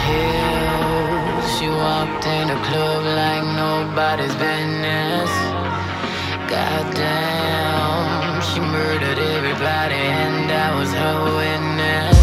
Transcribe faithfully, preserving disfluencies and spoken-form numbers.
heels. She walked in the club like nobody's business. Goddamn, she murdered everybody and I was her witness.